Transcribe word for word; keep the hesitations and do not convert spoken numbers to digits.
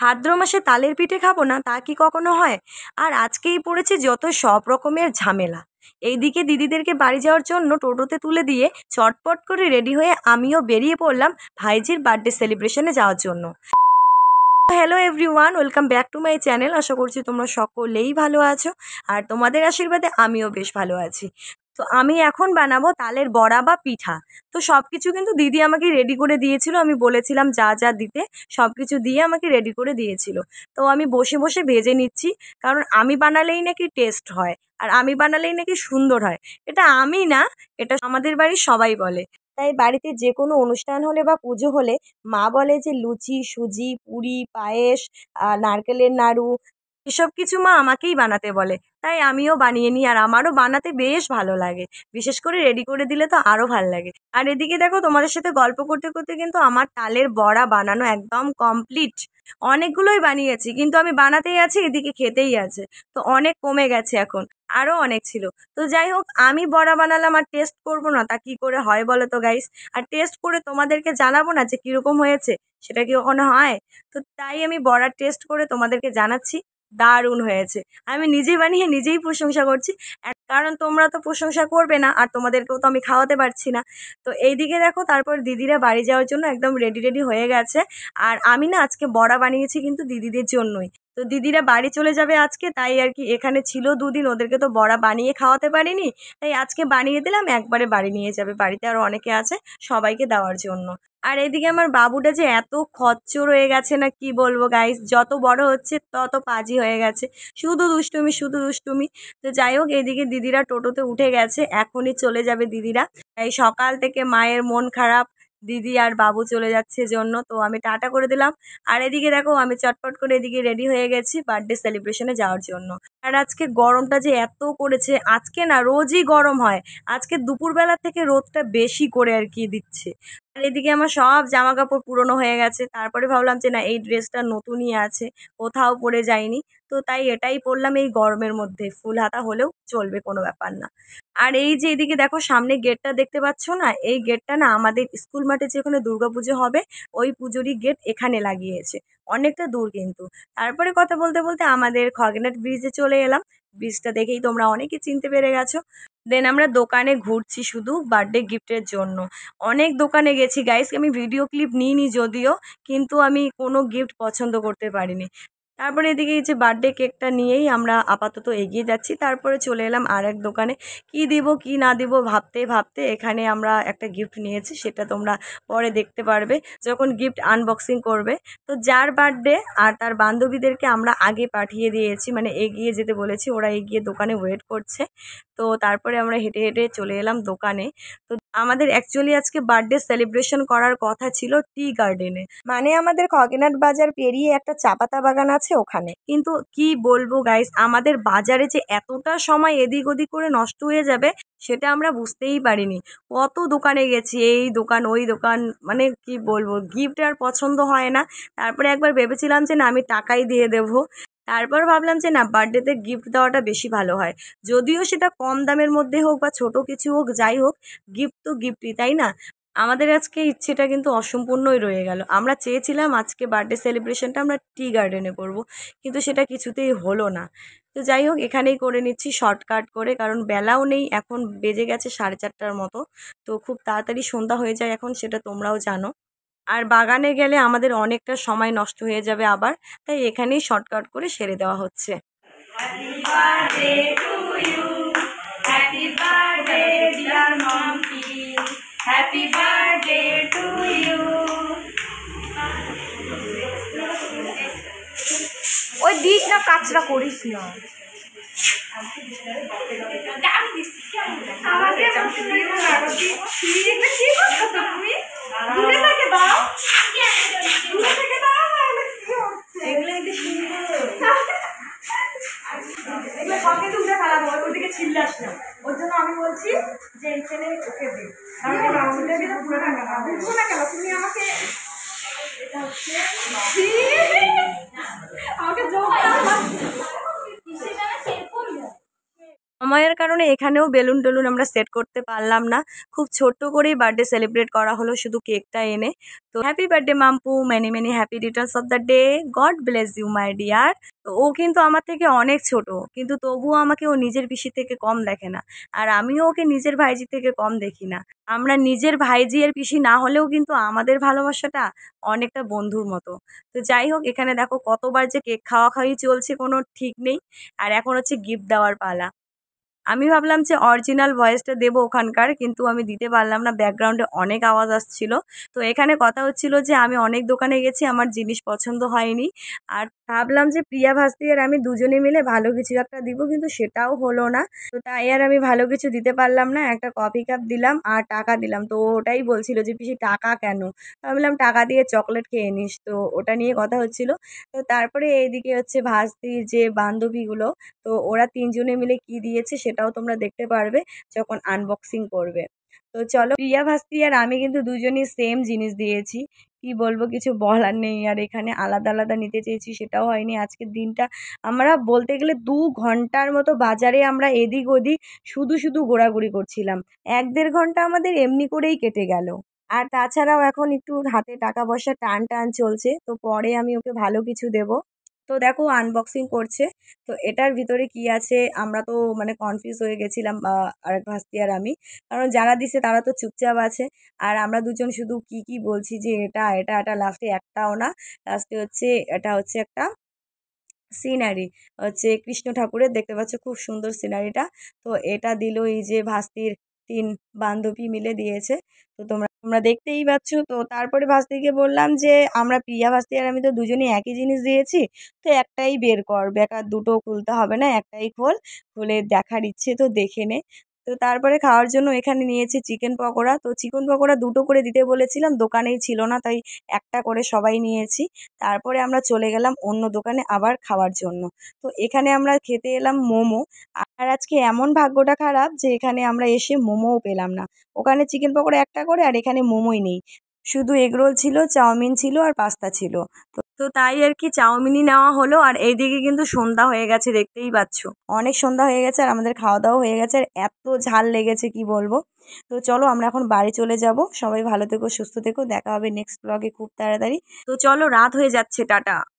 ভাদ্র মাসে তালের পিঠে খাবো না তা কি কখনো হয়? আর আজকেই পড়েছে যত সব রকমের ঝামেলা। এইদিকে দিদিদেরকে বাড়ি যাওয়ার জন্য টোটোতে তুলে দিয়ে চটপট করে রেডি হয়ে আমিও বেরিয়ে পড়লাম ভাইজির বার্থডে সেলিব্রেশনে যাওয়ার জন্য। Hello everyone, welcome back to my channel. আশা করছি তোমরা সকলেই ভালো আছো আর তোমাদের আশীর্বাদে আমিও বেশ ভালো আছি। তো আমি এখন বানাবো তালের বড়া বা পিঠা। তো সব কিছু কিন্তু দিদি আমাকে রেডি করে দিয়েছিল। আমি বলেছিলাম যা যা দিতে সব কিছু দিয়ে আমাকে রেডি করে দিয়েছিল। তো আমি বসে বসে ভেজে নিচ্ছি, কারণ আমি বানালেই নাকি টেস্ট হয় আর আমি বানালেই নাকি সুন্দর হয়। এটা আমি না, এটা আমাদের বাড়ির সবাই বলে। তাই বাড়িতে যে কোনো অনুষ্ঠান হলে বা পুজো হলে মা বলে যে লুচি, সুজি, পুরি, পায়েস, নারকেলের নাড়ু এসব কিছু মা আমাকেই বানাতে বলে। তাই আমিও বানিয়ে নিই আর আমারও বানাতে বেশ ভালো লাগে। বিশেষ করে রেডি করে দিলে তো আরও ভালো লাগে। আর এদিকে দেখো, তোমাদের সাথে গল্প করতে করতে কিন্তু আমার তালের বড়া বানানো একদম কমপ্লিট। অনেকগুলোই বানিয়েছি, কিন্তু আমি বানাতেই আছি, এদিকে খেতেই আছে। তো অনেক কমে গেছে এখন, আরও অনেক ছিল। তো যাই হোক, আমি বড়া বানালাম আর টেস্ট করবো না তা কী করে হয় বলো তো গাইস? আর টেস্ট করে তোমাদেরকে জানাবো না যে কীরকম হয়েছে, সেটা কি কখনো হয়? তো তাই আমি বড়ার টেস্ট করে তোমাদেরকে জানাচ্ছি দারুণ হয়েছে। আমি নিজে বানিয়ে নিজেই প্রশংসা করছি, কারণ তোমরা তো প্রশংসা করবে না আর তোমাদেরকেও তো আমি খাওয়াতে পারছি না। তো এইদিকে দেখো, তারপর দিদিরা বাড়ি যাওয়ার জন্য একদম রেডি রেডি হয়ে গেছে। আর আমি না আজকে বড়া বানিয়েছি কিন্তু দিদিদের জন্যই। তো দিদিরা বাড়ি চলে যাবে আজকে, তাই আর কি এখানে ছিল দুদিন, ওদেরকে তো বড়া বানিয়ে খাওয়াতে পারিনি, তাই আজকে বানিয়ে দিলাম, একবারে বাড়ি নিয়ে যাবে। বাড়িতে আরও অনেকে আছে, সবাইকে দেওয়ার জন্য। আর এদিকে আমার বাবুটা যে এত খচ্চর হয়ে গেছে না কি বলবো গাইস, যত বড় হচ্ছে তত পাজি হয়ে গেছে, শুধু দুষ্টুমি শুধু দুষ্টুমি। তো যাই হোক, এদিকে দিদিরা টোটোতে উঠে গেছে, এখনই চলে যাবে দিদিরা। তাই সকাল থেকে মায়ের মন খারাপ, দিদি আর বাবু চলে যাচ্ছে জন্য। তো আমি টাটা করে দিলাম। আর এদিকে দেখো, আমি চটপট করে এদিকে রেডি হয়ে গেছি বার্থডে সেলিব্রেশনে যাওয়ার জন্য। আর আজকে গরমটা যে এত করেছে, আজকে না রোজই গরম হয়, আজকে দুপুরবেলা থেকে রোদটা বেশি করে আর কি দিচ্ছে। আর এদিকে আমার সব জামা কাপড় পুরনো হয়ে গেছে। তারপরে ভাবলাম যে না, এই ড্রেসটা নতুনই আছে, কোথাও পরে যাইনি, তো তাই এটাই পরলাম এই গরমের মধ্যে। ফুল হাতা হলেও চলবে, কোনো ব্যাপার না। আর এই যে এদিকে দেখো, সামনে গেটটা দেখতে পাচ্ছ না, এই গেটটা না আমাদের স্কুল মাঠে যেখানে দুর্গাপুজো হবে ওই পুজোরই গেট এখানে লাগিয়েছে, অনেকটা দূর কিন্তু। তারপরে কথা বলতে বলতে আমাদের খগেনহাট ব্রিজে চলে এলাম। ব্রিজটা দেখেই তোমরা অনেকে চিনতে পেরে গেছো। দেন আমরা দোকানে ঘুরছি শুধু বার্থডে গিফটের জন্য। অনেক দোকানে গেছি গাইস, আমি ভিডিও ক্লিপ নিইনি যদিও, কিন্তু আমি কোনো গিফট পছন্দ করতে পারিনি। তারপরে এদিকে এই যে বার্থডে কেকটা নিয়েই আমরা আপাতত এগিয়ে যাচ্ছি। তারপরে চলে এলাম আর এক দোকানে, কি দিব কি না দিব ভাবতে ভাবতে এখানে আমরা একটা গিফট নিয়েছি, সেটা তোমরা পরে দেখতে পারবে যখন গিফট আনবক্সিং করবে। তো যার বার্থডে আর তার বান্ধবীদেরকে আমরা আগে পাঠিয়ে দিয়েছি, মানে এগিয়ে যেতে বলেছি, ওরা এগিয়ে দোকানে ওয়েট করছে। তো তারপরে আমরা হেঁটে হেঁটে চলে এলাম দোকানে। তো আমাদের অ্যাকচুয়ালি আজকে বার্থডে সেলিব্রেশন করার কথা ছিল টি গার্ডেনে, মানে আমাদের খগেনহাট বাজার পেরিয়ে একটা চা পাতা বাগান আছে ওখানে। কিন্তু কি বলবো গাইস, আমাদের বাজারে যে এতটা সময় এদিক ওদিক করে নষ্ট হয়ে যাবে সেটা আমরা বুঝতেই পারিনি। কত দোকানে গেছি, এই দোকান ওই দোকান, মানে কি বলবো, গিফট আর পছন্দ হয় না। তারপরে একবার ভেবেছিলাম যে না, আমি টাকাই দিয়ে দেবো। তারপর ভাবলাম যে না, বার্থডেতে গিফট দেওয়াটা বেশি ভালো হয়, যদিও সেটা কম দামের মধ্যে হোক বা ছোট কিছু হোক, যাই হোক, গিফট তো গিফটই, তাই না? আমাদের আজকে ইচ্ছেটা কিন্তু অসম্পূর্ণই রয়ে গেল। আমরা চেয়েছিলাম আজকে বার্থডে সেলিব্রেশনটা আমরা টি গার্ডেনে করব, কিন্তু সেটা কিছুতেই হলো না। তো যাই হোক, এখানেই করে নিচ্ছি শর্টকাট করে, কারণ বেলাও নেই, এখন বেজে গেছে সাড়ে চারটার মতো। তো খুব তাড়াতাড়ি সন্ধ্যা হয়ে যায় এখন, সেটা তোমরাও জানো। আর বাগানে গেলে আমাদের অনেকটা সময় নষ্ট হয়ে যাবে আবার, তাই এখানেই শর্টকাট করে সেরে দেওয়া হচ্ছে। Happy birthday to you, happy birthday dear Momki, happy birthday to you. ওই দিস না, কাজটা করিস না। ওর জন্য আমি বলছি যে এখানে ওকে দে, বুঝবো না কেন তুমি আমাকে, আমাকে সময়ের কারণে এখানেও বেলুন টেলুন আমরা সেট করতে পারলাম না, খুব ছোট্ট করেই বার্থডে সেলিব্রেট করা হলো শুধু কেকটা এনে। তো happy birthday Mampu, many many happy returns of the day, God bless you my dear. তো ও কিন্তু আমার থেকে অনেক ছোট, কিন্তু তবুও আমাকে ও নিজের পিসির থেকে কম দেখে না, আর আমিও ওকে নিজের ভাইজি থেকে কম দেখি না। আমরা নিজের ভাইজি আর পিসি না হলেও কিন্তু আমাদের ভালোবাসাটা অনেকটা বন্ধুর মতো। তো যাই হোক, এখানে দেখো কতবার যে কেক খাওয়া খাওয়াই চলছে কোনো ঠিক নেই। আর এখন হচ্ছে গিফট দেওয়ার পালা। আমি ভাবলাম যে অরিজিনাল ভয়েসটা দেবো ওখানকার, কিন্তু আমি দিতে পারলাম না, ব্যাকগ্রাউন্ডে অনেক আওয়াজ আসছিল। তো এখানে কথা হচ্ছিল যে আমি অনেক দোকানে গেছি, আমার জিনিস পছন্দ হয়নি, আর ভাবলাম যে প্রিয়া ভাস্তি আর আমি দুজনে মিলে ভালো কিছু একটা দিব, কিন্তু সেটাও হলো না। তো তাই আর আমি ভালো কিছু দিতে পারলাম না, একটা কফি কাপ দিলাম আর টাকা দিলাম। তো ওটাই বলছিল যে পিসি টাকা কেন, ভাবলাম টাকা দিয়ে চকলেট খেয়ে নিস, তো ওটা নিয়ে কথা হচ্ছিল। তো তারপরে এইদিকে হচ্ছে ভাস্তির যে বান্ধবীগুলো, তো ওরা তিনজনে মিলে কি দিয়েছে সেটাও তোমরা দেখতে পারবে যখন আনবক্সিং করবে। তো চলো, প্রিয়া ভাস্তি আর আমি কিন্তু দুজনই সেম জিনিস দিয়েছি, কি বলবো, কিছু বলার নেই। আর এখানে আলাদা আলাদা নিতে চেয়েছি, সেটাও হয়নি। আজকের দিনটা আমরা বলতে গেলে দু ঘন্টার মতো বাজারে আমরা এদিক ওদিক শুধু শুধু ঘোরাঘুরি করছিলাম, এক দেড় ঘন্টা আমাদের এমনি করেই কেটে গেল। আর তাছাড়াও এখন একটু হাতে টাকা পয়সা টান টান চলছে, তো পরে আমি ওকে ভালো কিছু দেবো। তো দেখো আনবক্সিং করছে। তো এটার ভিতরে কি আছে আমরা তো মানে কনফিউজ হয়ে গেছিলাম, আরেক ভাস্তি আর আমি, কারণ যারা দিছে তারা তো চুপচাপ আছে, আর আমরা দুজন শুধু কি কি বলছি যে এটা এটা এটা, লাস্টে একটাও না। লাস্টে হচ্ছে এটা হচ্ছে একটা সিনারি, হচ্ছে কৃষ্ণ ঠাকুরের, দেখতে পাচ্ছ খুব সুন্দর সিনারিটা। তো এটা দিল এই যে ভাস্তির তিন বান্ধবী মিলে দিয়েছে, তো তোমরা তোমরা দেখতেই পাচ্ছ। তো তারপরে ভাস্তিকে বললাম যে আমরা প্রিয়া ভাস্তি আর আমি তো দুজনেই একই জিনিস দিয়েছি, তো একটাই বের কর, বেকার দুটো খুলতে হবে না, একটাই খোল, খুলে দেখার ইচ্ছে তো দেখে নে। তো তারপরে খাওয়ার জন্য এখানে নিয়েছি চিকেন পকোড়া। তো চিকেন পকোড়া দুটো করে দিতে বলেছিলাম, দোকানেই ছিল না, তাই একটা করে সবাই নিয়েছি। তারপরে আমরা চলে গেলাম অন্য দোকানে আবার খাওয়ার জন্য। তো এখানে আমরা খেতে এলাম মোমো। আর আজকে এমন ভাগ্যটা খারাপ যে এখানে আমরা এসে মোমোও পেলাম না। ওখানে চিকেন পকোড়া একটা করে, আর এখানে মোমোই নেই, শুধু এগরোল ছিল, চাউমিন ছিল আর পাস্তা ছিল। তো তো তাই আর কি চাউমিনই নেওয়া হলো। আর এইদিকে কিন্তু সন্ধ্যা হয়ে গেছে, দেখতেই পাচ্ছ অনেক সন্ধ্যা হয়ে গেছে, আর আমাদের খাওয়া দাওয়া হয়ে গেছে, আর এত ঝাল লেগেছে কি বলবো। তো চলো আমরা এখন বাড়ি চলে যাব। সবাই ভালো থেকো, সুস্থ থেকো, দেখা হবে নেক্সট ব্লগে খুব তাড়াতাড়ি। তো চলো, রাত হয়ে যাচ্ছে, টাটা।